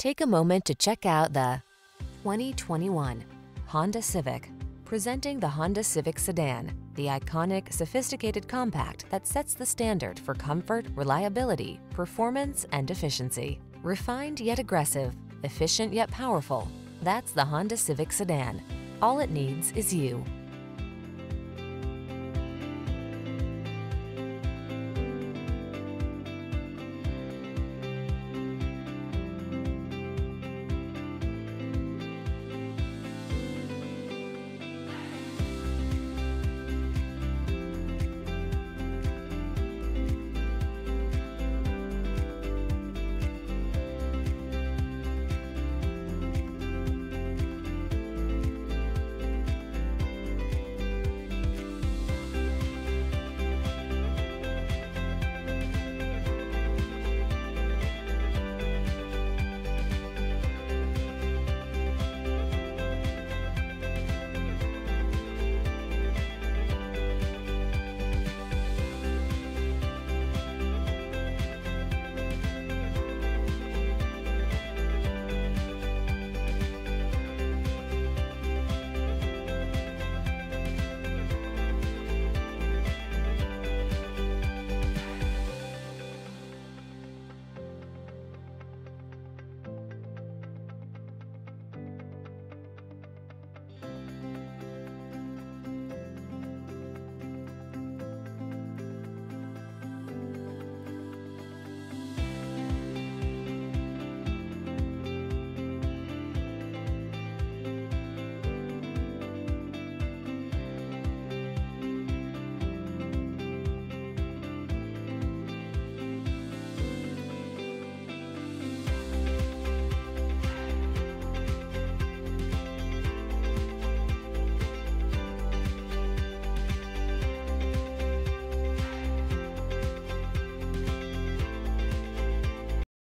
Take a moment to check out the 2021 Honda Civic. Presenting the Honda Civic Sedan, the iconic, sophisticated compact that sets the standard for comfort, reliability, performance, and efficiency. Refined yet aggressive, efficient yet powerful. That's the Honda Civic Sedan. All it needs is you.